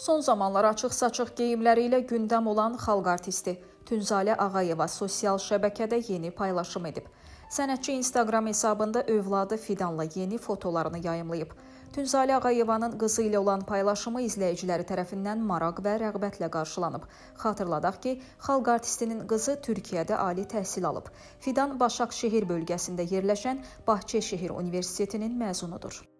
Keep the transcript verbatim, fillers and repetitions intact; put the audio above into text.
Son zamanlar açıq-saçıq geyimləri ilə gündəm olan xalq artisti Tünzalə Ağayeva sosial şəbəkədə yeni paylaşım edib. Sənətçi Instagram hesabında övladı Fidanla yeni fotolarını yayımlayıb. Tünzalə Ağayevanın qızı ilə olan paylaşımı izləyiciləri tərəfindən maraq və rəğbətlə qarşılanıb. Xatırladaq ki, xalq artistinin qızı Türkiyədə ali təhsil alıb. Fidan Başakşehir bölgəsində yerləşən Bahçeşehir Universitetinin məzunudur.